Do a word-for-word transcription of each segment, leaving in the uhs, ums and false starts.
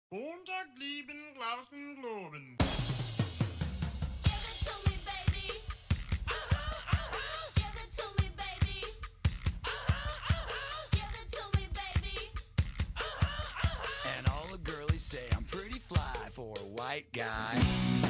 Montag lieben, glauben, globen. Give it to me, baby. Uh-huh, uh-huh. Give it to me, baby. Uh-huh, uh-huh. Give it to me, baby. Uh-huh, uh-huh. And all the girlies say I'm pretty fly for a white guy.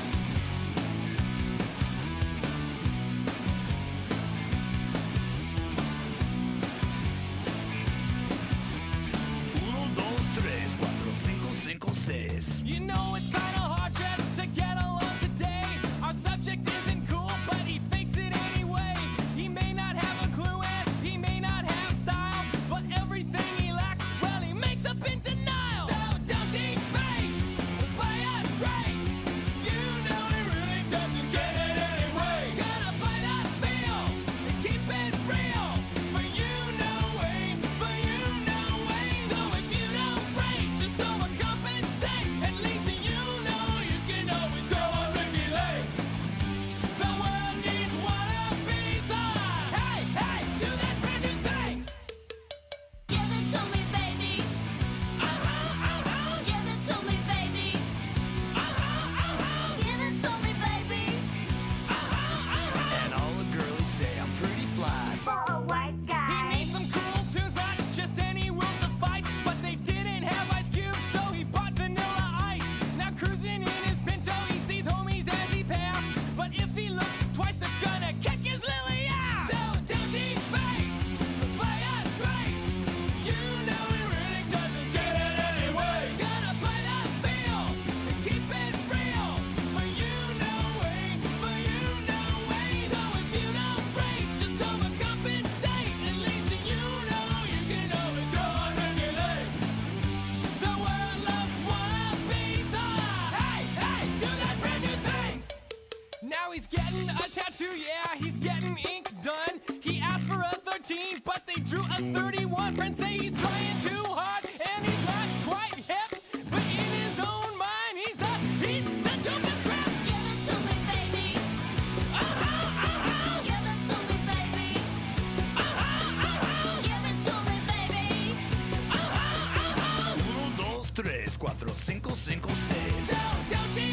Uno, dos, tres, cuatro, cinco, cinco, seis. You know it's kinda hard just to get along today. Our subject isn't cool, but he fakes it anyway. He may not have a clue and he may not have style, but everything he lacks, well, he makes up in denial. So don't debate, play us straight. You know he really doesn't get it anyway. Gonna play that feel and keep it real. For you, no way, for you, no way. So if you don't break, just overcompensate. At least you know you can always go on Ricky Lake. The world needs one of these on. Hey, hey, do that brand new thing. Give it to me, baby. Uh-huh, uh-huh, Give it to me, baby. uh-huh, uh-huh, Give it to me, baby. uh-huh, uh-huh. And all the girlies say I'm pretty fly. For a white He guy. needs some cool tunes, not just any will suffice. But they didn't have ice cubes, so he bought vanilla ice. Now cruising in his Pinto, he sees homies as he passed. But if he looks twice, they're gonna kick his lily ass. So don't debate, play us straight. You know he really doesn't get it anyway. Gonna play that feel and keep it real. For you, no way, for you, no way. So if you don't break, just overcompensate. At least you know you can always go on Ricky Lake. The world loves one piece of. Hey, hey, do that brand new thing. Now he's getting a tattoo, yeah, he's getting ink done. He asked for a thirteen, but they drew a thirty-one. Friends say he's trying too hard, and he's not quite hip. But in his own mind, he's the, he's the dopest trap. Give it to me, baby. Uh-huh, uh-huh, Give it to me, baby. uh-huh, uh-huh, Give it to me, baby. uh-huh, uh-huh. Uno, dos, tres, cuatro, cinco, cinco, seis. So don't